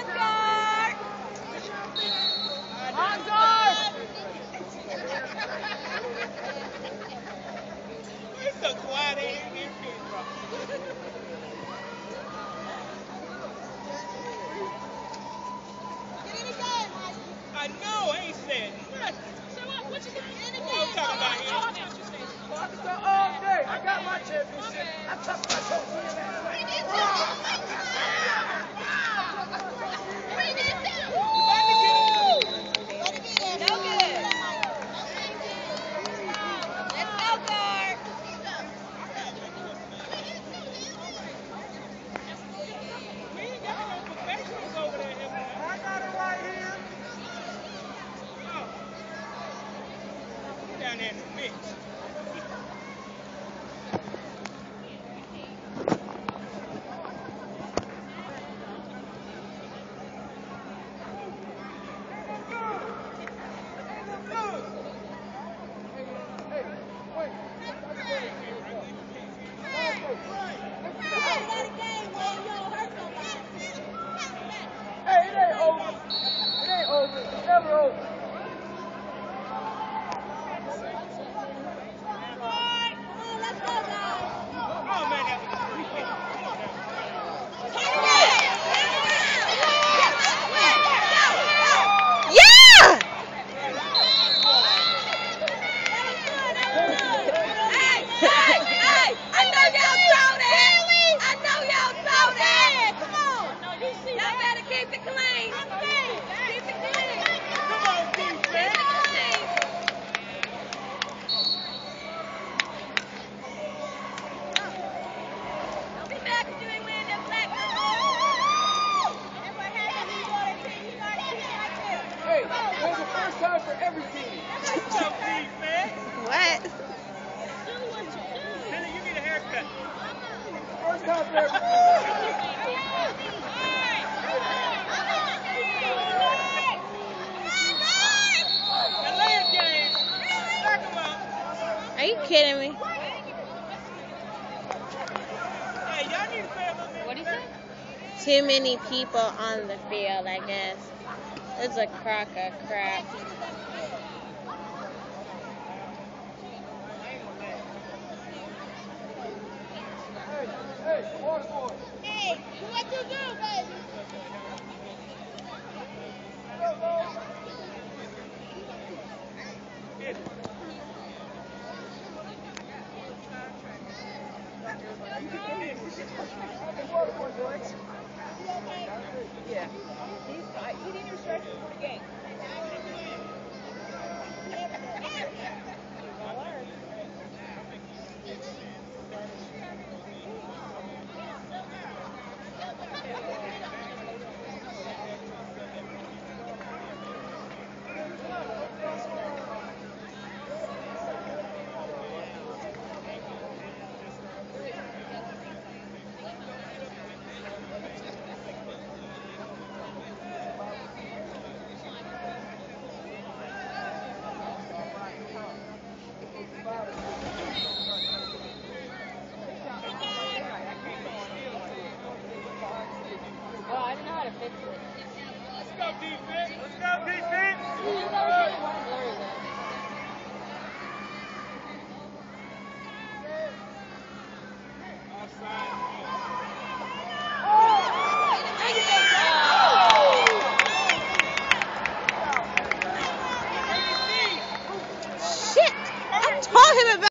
It's so quiet. They ain't getting paid, bro. I know. I ain't saying nothing. So what you got? I'm talking about him. Arkansas all day. I got my championship. I took my Down there in the mix. Hey, it ain't over. It ain't over. It's never over. Oh, man, that was a free kick. Come on, defense. Hey, there's a first time for every team. Tough defense. What? Billy, you need a haircut. First time for every team. Now lay it, James. Back him up. Are you kidding me? Hey, y'all need to pay a little bit. What do you say? Too many people on the field, I guess. It's a crock of crap. Hey, water boy. Hey, do what you do, baby. Yeah. He didn't even stretch before the game. Well, I don't know how to fix it. Let's go, defense. Let's go, defense.